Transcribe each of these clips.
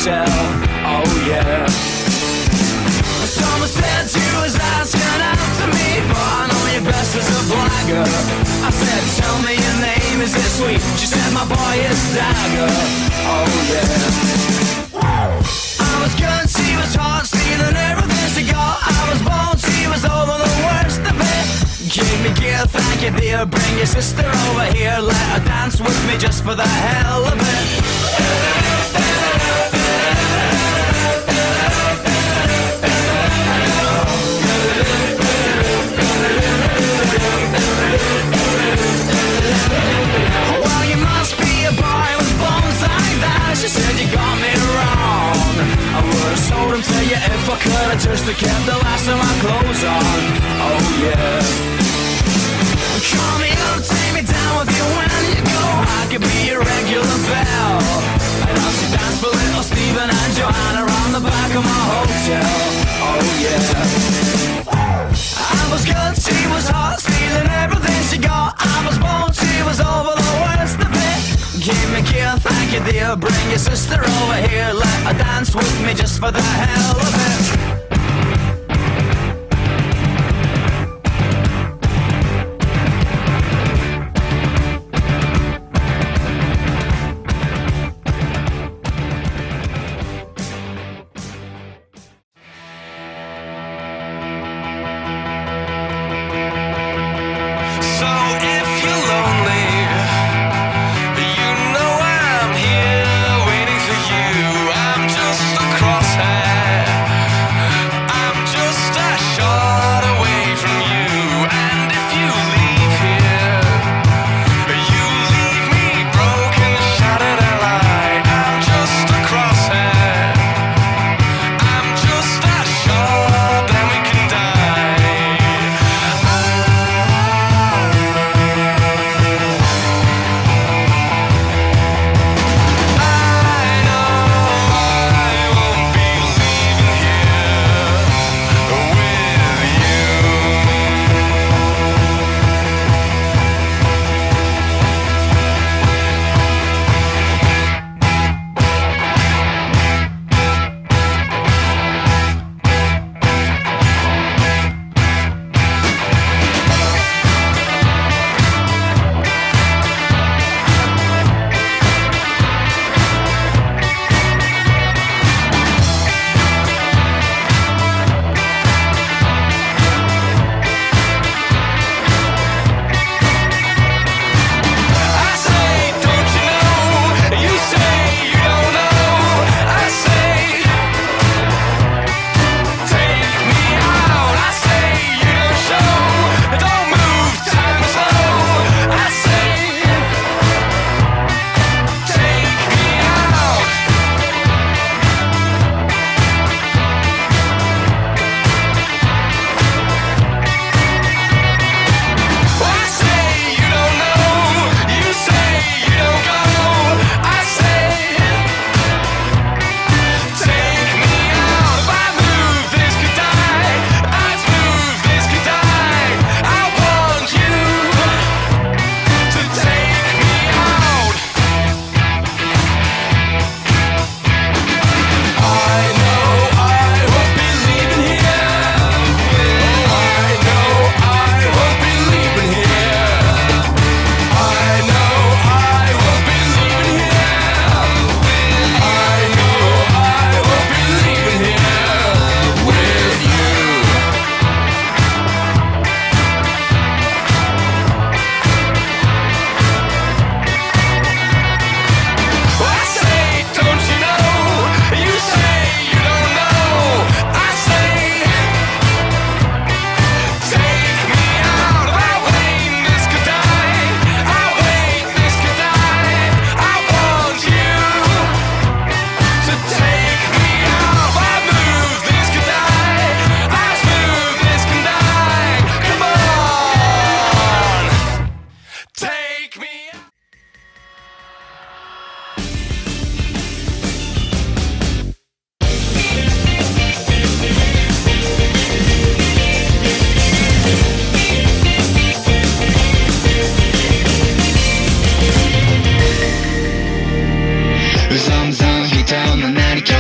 hotel. Oh yeah. Someone said you was asking out to me, but I know you best as a blagger. I said, tell me your name, is it sweet? She said, my boy is Dagger. Oh yeah. I was good, she was hot, stealing everything she got. I was bold, she was over the worst of it. Give me gear, thank you dear. Bring your sister over here, let her dance with me just for the hell of it. Well, you must be a boy with bones like that. She said you got me wrong. I would've sold him to you if I could've just kept the last of my clothes on. Oh yeah. Call me up, take me down with you when you go. I could be your regular belle. And I'll sit dance for little Stephen and Joanna around the back of my hotel. Oh yeah. I was good, she was hot, stealing everything she got. I was bold, she was over the worst of it. Give me gear, thank you dear. Bring your sister over here, let her dance with me just for the hell of it.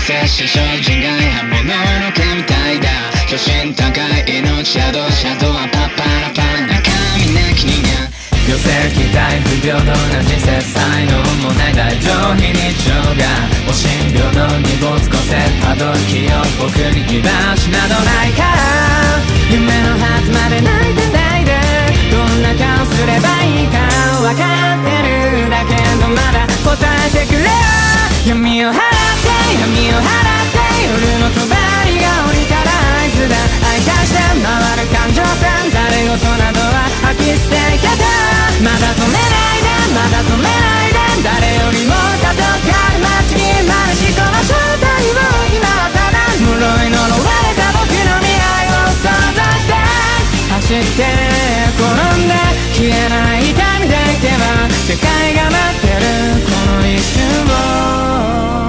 摂氏症人外刃物の毛みたいだ。巨神高い命宿はパッパラパラ中身なき人間。 寄せ期待不平等な人生才能もない大上非日常がお診療の荷物個性たどる気を僕に居場所などないから夢のはずまで泣いてないでどんな顔すればいいか分かってるだけどまだ答えてくれ闇を払って闇を払って夜の帳が降りたら合図だ愛化して回る感情線ざれ事などは吐き捨ていけたまだ止めないでまだ止めないで誰よりも里かる街にまでしこの正体を今はただ呪い呪われた僕の未来を想像して走って転んで消えない痛みでいけば世界が待ってるこの一瞬を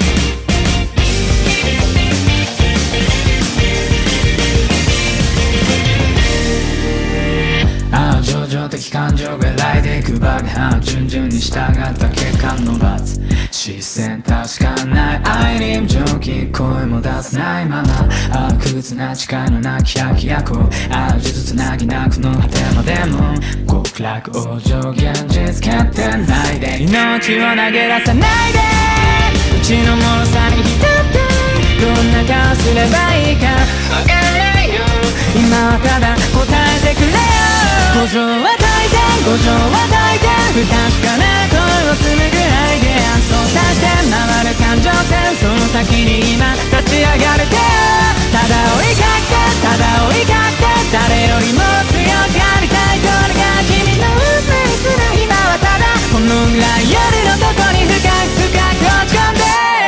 情状的感情が揺らいでいくバグハ順々に従った結果の罰視線確かない愛に蒸気声も出せないまま苦痛な誓いのなき百役を呪術つなぎなくの果てまでも極楽往生現実決定ないで命を投げ出さないでうちの脆さに浸ってどんな顔すればいいか分からないよ今はただ答えてくれよ五条は大天五条は大天不確かな声を紡ぐアイデア操作して回る感情線その先に今立ち上がる手ただ追いかけただ追いかけ誰よりも強くありたいこれが君の運命にする今はただこのぐらい夜の底に深く深く落ち込んで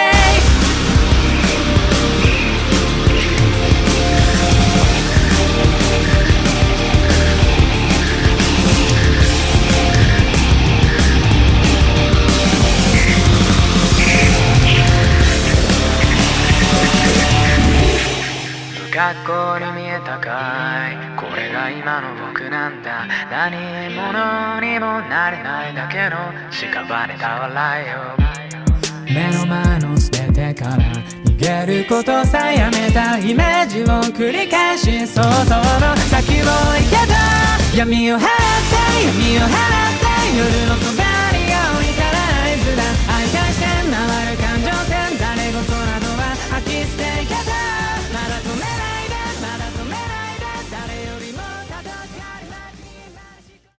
学校に見えたかいこれが今の僕なんだ何者にもなれないだけの屍た笑いよ目の前の全てから逃げることさえやめたイメージを繰り返し想像の先を行けた闇を払って闇を払って夜の扉